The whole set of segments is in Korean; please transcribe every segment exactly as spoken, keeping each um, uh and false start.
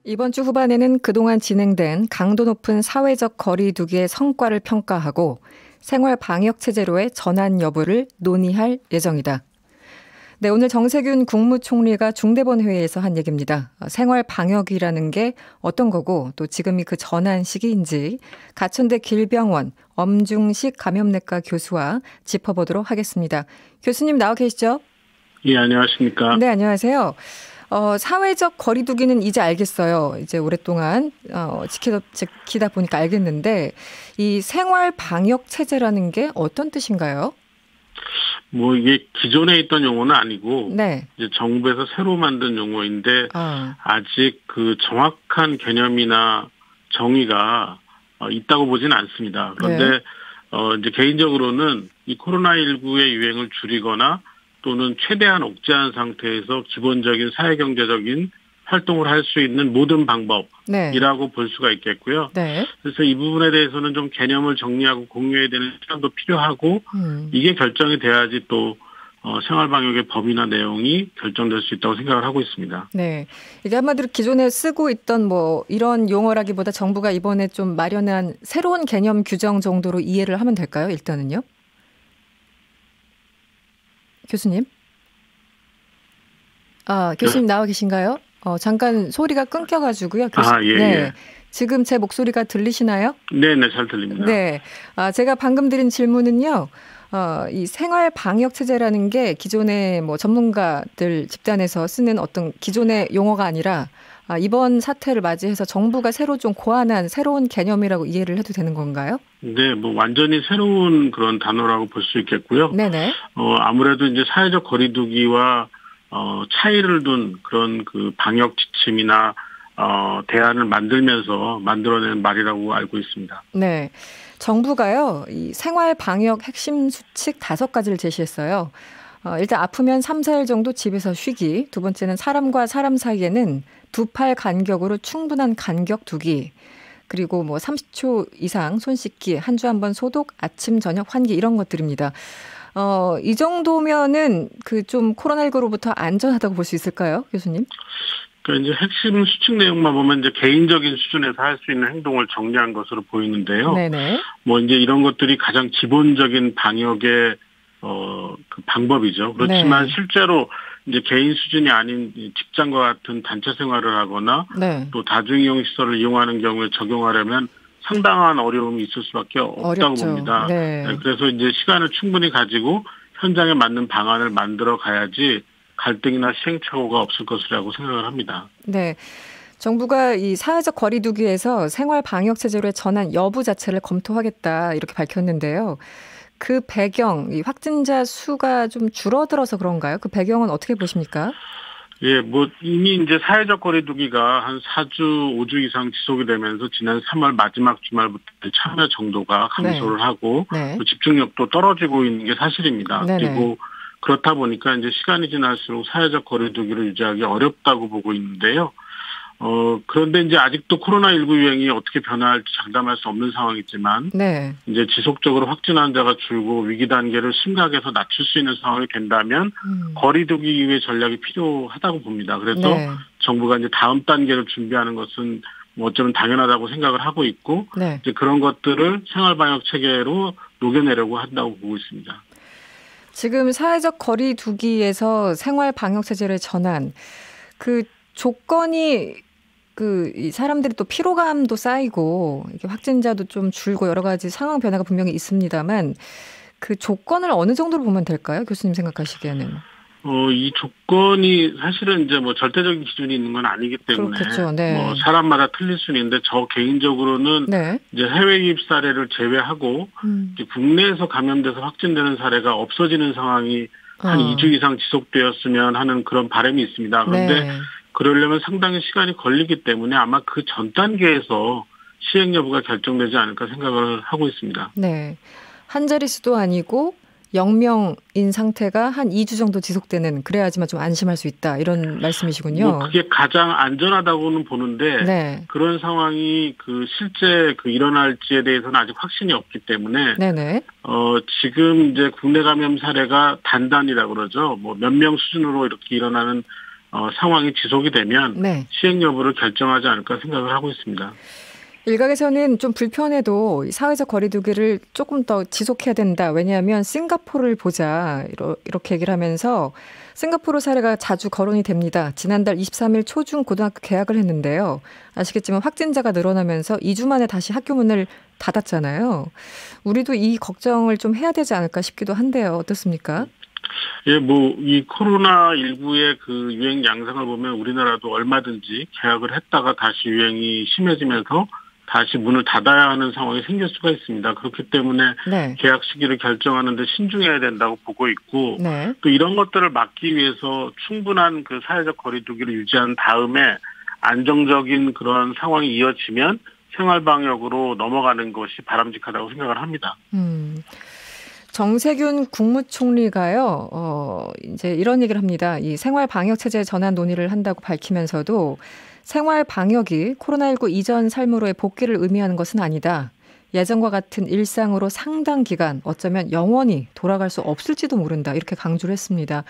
이번 주 후반에는 그동안 진행된 강도 높은 사회적 거리 두기의 성과를 평가하고 생활 방역 체제로의 전환 여부를 논의할 예정이다. 네, 오늘 정세균 국무총리가 중대본 회의에서 한 얘기입니다. 생활 방역이라는 게 어떤 거고 또 지금이 그 전환 시기인지 가천대 길병원 엄중식 감염내과 교수와 짚어보도록 하겠습니다. 교수님 나와 계시죠? 예, 안녕하십니까? 네, 안녕하세요. 어, 사회적 거리 두기는 이제 알겠어요. 이제 오랫동안 어, 지키다, 지키다 보니까 알겠는데 이 생활 방역 체제라는 게 어떤 뜻인가요? 뭐 이게 기존에 있던 용어는 아니고 네. 이제 정부에서 새로 만든 용어인데 아. 아직 그 정확한 개념이나 정의가 어, 있다고 보지는 않습니다. 그런데 네. 어, 이제 개인적으로는 이 코로나십구의 유행을 줄이거나 또는 최대한 억제한 상태에서 기본적인 사회경제적인 활동을 할 수 있는 모든 방법이라고 네. 볼 수가 있겠고요. 네. 그래서 이 부분에 대해서는 좀 개념을 정리하고 공유해야 되는 시간도 필요하고 음. 이게 결정이 돼야지 또 어, 생활방역의 범위나 내용이 결정될 수 있다고 생각을 하고 있습니다. 네, 이게 한마디로 기존에 쓰고 있던 뭐 이런 용어라기보다 정부가 이번에 좀 마련한 새로운 개념 규정 정도로 이해를 하면 될까요? 일단은요. 교수님. 아, 교수님 나와 계신가요? 어, 잠깐 소리가 끊겨가지고요. 교수... 아, 예, 네. 예. 지금 제 목소리가 들리시나요? 네, 네, 잘 들립니다. 네. 아, 제가 방금 드린 질문은요. 어, 이 생활 방역 체제라는 게 기존의 뭐 전문가들 집단에서 쓰는 어떤 기존의 용어가 아니라 아, 이번 사태를 맞이해서 정부가 새로 좀 고안한 새로운 개념이라고 이해를 해도 되는 건가요? 네, 뭐 완전히 새로운 그런 단어라고 볼 수 있겠고요. 네네. 어, 아무래도 이제 사회적 거리두기와 어, 차이를 둔 그런 그 방역 지침이나 어, 대안을 만들면서 만들어낸 말이라고 알고 있습니다. 네. 정부가요, 이 생활 방역 핵심 수칙 다섯 가지를 제시했어요. 어, 일단 아프면 삼, 사일 정도 집에서 쉬기. 두 번째는 사람과 사람 사이에는 두 팔 간격으로 충분한 간격 두기. 그리고 뭐 삼십 초 이상 손 씻기, 한 주 한 번 소독, 아침, 저녁 환기 이런 것들입니다. 어, 이 정도면은 그 좀 코로나십구로부터 안전하다고 볼 수 있을까요, 교수님? 그러니까 이제 핵심 수칙 내용만 보면 이제 개인적인 수준에서 할 수 있는 행동을 정리한 것으로 보이는데요. 네네. 뭐 이제 이런 것들이 가장 기본적인 방역의 어, 그 방법이죠. 그렇지만 네. 실제로 이제 개인 수준이 아닌 직장과 같은 단체 생활을 하거나 네. 또 다중이용 시설을 이용하는 경우에 적용하려면 상당한 어려움이 있을 수밖에 없다고 어렵죠. 봅니다. 네. 네, 그래서 이제 시간을 충분히 가지고 현장에 맞는 방안을 만들어 가야지 갈등이나 시행착오가 없을 것이라고 생각을 합니다. 네. 정부가 이 사회적 거리 두기에서 생활 방역 체제로의 전환 여부 자체를 검토하겠다 이렇게 밝혔는데요. 그 배경, 이 확진자 수가 좀 줄어들어서 그런가요? 그 배경은 어떻게 보십니까? 예, 뭐 이미 이제 사회적 거리두기가 한 사 주, 오 주 이상 지속이 되면서 지난 삼월 마지막 주말부터 참여 정도가 감소를 네. 하고 네. 또 집중력도 떨어지고 있는 게 사실입니다. 네네. 그리고 그렇다 보니까 이제 시간이 지날수록 사회적 거리두기를 유지하기 어렵다고 보고 있는데요. 어, 그런데 이제 아직도 코로나십구 유행이 어떻게 변화할지 장담할 수 없는 상황이지만, 네. 이제 지속적으로 확진 환자가 줄고 위기 단계를 심각해서 낮출 수 있는 상황이 된다면, 음. 거리두기 이후의 전략이 필요하다고 봅니다. 그래서 네. 정부가 이제 다음 단계를 준비하는 것은 뭐 어쩌면 당연하다고 생각을 하고 있고, 네. 이제 그런 것들을 생활방역 체계로 녹여내려고 한다고 보고 있습니다. 지금 사회적 거리두기에서 생활방역체제를 전환, 그 조건이 그 이 사람들이 또 피로감도 쌓이고 이게 확진자도 좀 줄고 여러 가지 상황 변화가 분명히 있습니다만 그 조건을 어느 정도로 보면 될까요? 교수님 생각하시기에는. 어, 이 조건이 사실은 이제 뭐 절대적인 기준이 있는 건 아니기 때문에 그렇겠죠. 네. 뭐 사람마다 틀릴 수는 있는데 저 개인적으로는 네. 이제 해외 유입 사례를 제외하고 음. 이제 국내에서 감염돼서 확진되는 사례가 없어지는 상황이 한 어. 이 주 이상 지속되었으면 하는 그런 바람이 있습니다. 그런데 네. 그러려면 상당히 시간이 걸리기 때문에 아마 그 전 단계에서 시행 여부가 결정되지 않을까 생각을 하고 있습니다. 네. 한 자릿수도 아니고 영 명인 상태가 한 이 주 정도 지속되는 그래야지만 좀 안심할 수 있다 이런 말씀이시군요. 뭐 그게 가장 안전하다고는 보는데 네. 그런 상황이 그 실제 그 일어날지에 대해서는 아직 확신이 없기 때문에 네네. 어 지금 이제 국내 감염 사례가 단단이라 그러죠. 뭐 몇 명 수준으로 이렇게 일어나는 어, 상황이 지속이 되면 네. 시행 여부를 결정하지 않을까 생각을 하고 있습니다. 일각에서는 좀 불편해도 사회적 거리두기를 조금 더 지속해야 된다. 왜냐하면 싱가포르를 보자 이렇게 얘기를 하면서 싱가포르 사례가 자주 거론이 됩니다. 지난달 이십삼 일 초중 고등학교 개학을 했는데요. 아시겠지만 확진자가 늘어나면서 이 주 만에 다시 학교 문을 닫았잖아요. 우리도 이 걱정을 좀 해야 되지 않을까 싶기도 한데요. 어떻습니까? 예, 뭐, 이 코로나십구의 그 유행 양상을 보면 우리나라도 얼마든지 개학을 했다가 다시 유행이 심해지면서 다시 문을 닫아야 하는 상황이 생길 수가 있습니다. 그렇기 때문에 네. 개학 시기를 결정하는 데 신중해야 된다고 보고 있고 네. 또 이런 것들을 막기 위해서 충분한 그 사회적 거리두기를 유지한 다음에 안정적인 그런 상황이 이어지면 생활방역으로 넘어가는 것이 바람직하다고 생각을 합니다. 음. 정세균 국무총리가요, 어, 이제 이런 얘기를 합니다. 이 생활 방역 체제 전환 논의를 한다고 밝히면서도 생활 방역이 코로나십구 이전 삶으로의 복귀를 의미하는 것은 아니다. 예전과 같은 일상으로 상당 기간, 어쩌면 영원히 돌아갈 수 없을지도 모른다. 이렇게 강조를 했습니다.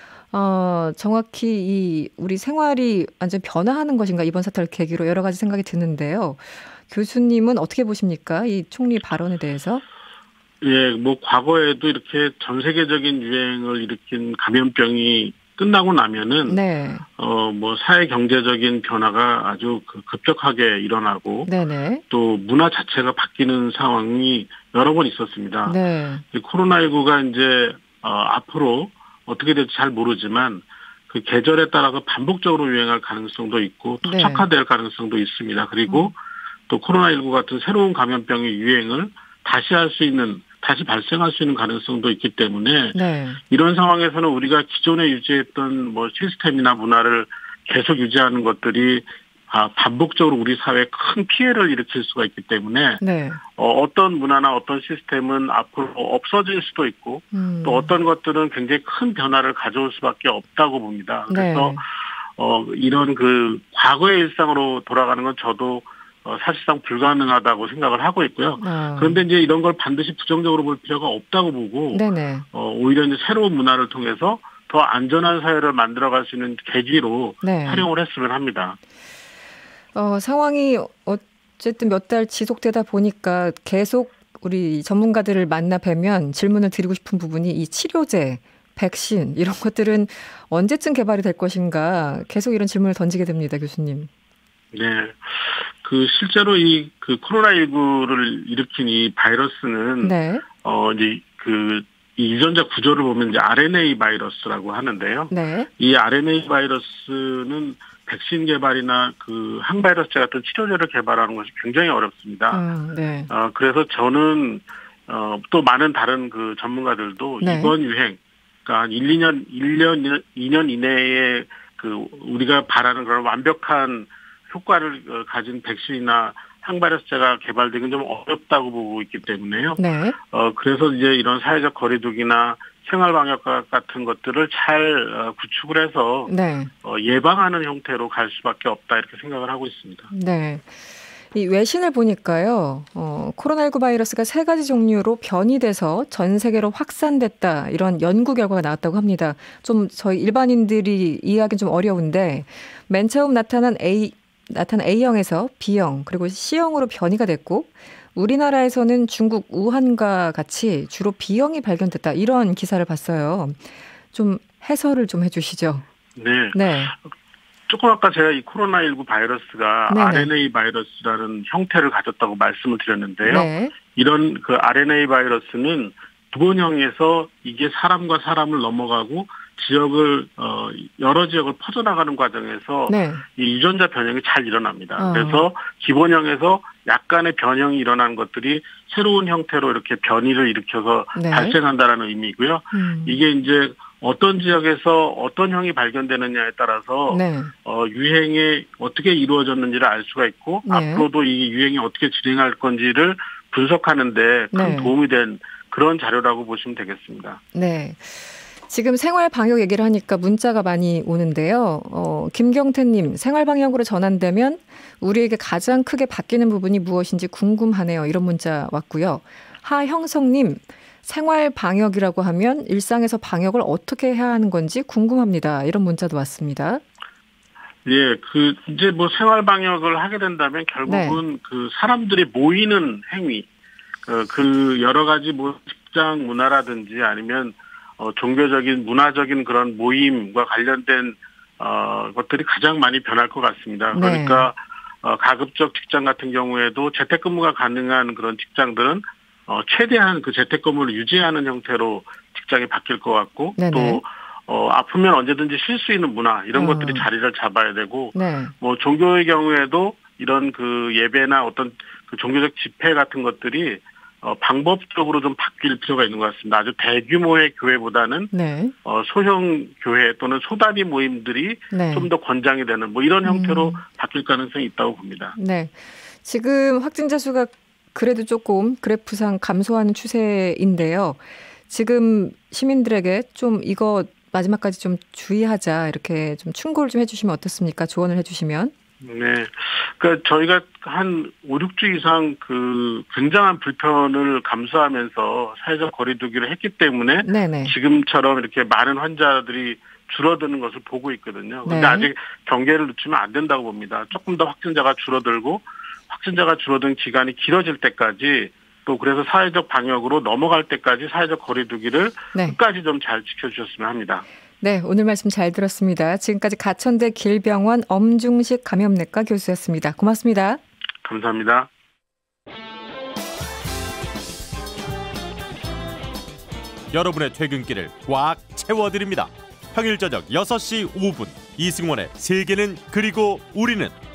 어, 정확히 이 우리 생활이 완전 변화하는 것인가 이번 사태를 계기로 여러 가지 생각이 드는데요. 교수님은 어떻게 보십니까? 이 총리 발언에 대해서? 예, 뭐 과거에도 이렇게 전 세계적인 유행을 일으킨 감염병이 끝나고 나면은 네. 어, 뭐 사회 경제적인 변화가 아주 급격하게 일어나고 네네. 또 문화 자체가 바뀌는 상황이 여러 번 있었습니다. 네. 코로나십구가 이제 어, 앞으로 어떻게 될지 잘 모르지만 그 계절에 따라서 반복적으로 유행할 가능성도 있고 토착화될 네. 가능성도 있습니다. 그리고 음. 또 코로나십구 같은 새로운 감염병의 유행을 다시 할 수 있는 다시 발생할 수 있는 가능성도 있기 때문에 네. 이런 상황에서는 우리가 기존에 유지했던 뭐 시스템이나 문화를 계속 유지하는 것들이 아, 반복적으로 우리 사회에 큰 피해를 일으킬 수가 있기 때문에 네. 어, 어떤 문화나 어떤 시스템은 앞으로 없어질 수도 있고 음. 또 어떤 것들은 굉장히 큰 변화를 가져올 수밖에 없다고 봅니다. 그래서 네. 어, 이런 그 과거의 일상으로 돌아가는 건 저도 어, 사실상 불가능하다고 생각을 하고 있고요. 어. 그런데 이제 이런 걸 반드시 부정적으로 볼 필요가 없다고 보고, 네네. 어, 오히려 이제 새로운 문화를 통해서 더 안전한 사회를 만들어갈 수 있는 계기로 네. 활용을 했으면 합니다. 어, 상황이 어쨌든 몇 달 지속되다 보니까 계속 우리 전문가들을 만나 뵈면 질문을 드리고 싶은 부분이 이 치료제, 백신 이런 것들은 언제쯤 개발이 될 것인가 계속 이런 질문을 던지게 됩니다, 교수님. 네. 그 실제로 이 그 코로나십구를 일으킨 이 바이러스는 네. 어 이제 그 이 유전자 구조를 보면 이제 알엔에이 바이러스라고 하는데요. 네. 이 알엔에이 바이러스는 백신 개발이나 그 항바이러스제 같은 치료제를 개발하는 것이 굉장히 어렵습니다. 음, 네. 어 그래서 저는 어 또 많은 다른 그 전문가들도 네. 이번 유행 그러니까 한 일, 이 년, 일 년, 이 년 이내에 그 우리가 바라는 그런 완벽한 효과를 가진 백신이나 항바이러스제가 개발되기는 좀 어렵다고 보고 있기 때문에요. 네. 어, 그래서 이제 이런 사회적 거리두기나 생활방역 같은 것들을 잘 구축을 해서 네. 어, 예방하는 형태로 갈 수밖에 없다 이렇게 생각을 하고 있습니다. 네. 이 외신을 보니까요, 어, 코로나십구 바이러스가 세 가지 종류로 변이돼서 전 세계로 확산됐다 이런 연구 결과가 나왔다고 합니다. 좀 저희 일반인들이 이해하기는 좀 어려운데 맨 처음 나타난 A 나타난 A형에서 B형 그리고 C형으로 변이가 됐고 우리나라에서는 중국 우한과 같이 주로 B형이 발견됐다 이런 기사를 봤어요. 좀 해설을 좀 해주시죠. 네. 네. 조금 아까 제가 이 코로나십구 바이러스가 네네. 알엔에이 바이러스라는 형태를 가졌다고 말씀을 드렸는데요. 네. 이런 그 알엔에이 바이러스는 두번형에서 이게 사람과 사람을 넘어가고 지역을 어 여러 지역을 퍼져나가는 과정에서 네. 이 유전자 변형이 잘 일어납니다. 어. 그래서 기본형에서 약간의 변형이 일어난 것들이 새로운 형태로 이렇게 변이를 일으켜서 네. 발생한다라는 의미고요. 음. 이게 이제 어떤 지역에서 어떤 형이 발견되느냐에 따라서 네. 어, 유행이 어떻게 이루어졌는지를 알 수가 있고 네. 앞으로도 이 유행이 어떻게 진행할 건지를 분석하는 데 큰 네. 도움이 된 그런 자료라고 보시면 되겠습니다. 네. 지금 생활 방역 얘기를 하니까 문자가 많이 오는데요. 어, 김경태님, 생활 방역으로 전환되면 우리에게 가장 크게 바뀌는 부분이 무엇인지 궁금하네요. 이런 문자 왔고요. 하형성님, 생활 방역이라고 하면 일상에서 방역을 어떻게 해야 하는 건지 궁금합니다. 이런 문자도 왔습니다. 예, 그 이제 뭐 생활 방역을 하게 된다면 결국은 네. 그 사람들이 모이는 행위, 어, 그 여러 가지 뭐 직장 문화라든지 아니면 어, 종교적인 문화적인 그런 모임과 관련된 어, 것들이 가장 많이 변할 것 같습니다. 그러니까 네. 어, 가급적 직장 같은 경우에도 재택근무가 가능한 그런 직장들은 어, 최대한 그 재택근무를 유지하는 형태로 직장이 바뀔 것 같고 네네. 또 어, 아프면 언제든지 쉴 수 있는 문화 이런 어. 것들이 자리를 잡아야 되고 네. 뭐 종교의 경우에도 이런 그 예배나 어떤 그 종교적 집회 같은 것들이 어, 방법적으로 좀 바뀔 필요가 있는 것 같습니다. 아주 대규모의 교회보다는 네. 어, 소형 교회 또는 소단위 모임들이 네. 좀 더 권장이 되는 뭐 이런 형태로 음. 바뀔 가능성이 있다고 봅니다. 네, 지금 확진자 수가 그래도 조금 그래프상 감소하는 추세인데요. 지금 시민들에게 좀 이거 마지막까지 좀 주의하자 이렇게 좀 충고를 좀 해주시면 어떻습니까? 조언을 해주시면. 네, 그러니까 저희가 한 오, 육 주 이상 그 굉장한 불편을 감수하면서 사회적 거리두기를 했기 때문에 네네. 지금처럼 이렇게 많은 환자들이 줄어드는 것을 보고 있거든요. 그런데 네. 아직 경계를 늦추면 안 된다고 봅니다. 조금 더 확진자가 줄어들고 확진자가 줄어든 기간이 길어질 때까지 또 그래서 사회적 방역으로 넘어갈 때까지 사회적 거리두기를 네. 끝까지 좀 잘 지켜주셨으면 합니다. 네, 오늘 말씀 잘 들었습니다. 지금까지 가천대 길병원 엄중식 감염내과 교수였습니다. 고맙습니다. 감사합니다. 여러분의 퇴근길을 꽉 채워드립니다. 평일 저녁 여섯 시 오 분 이승원의 세계는 그리고 우리는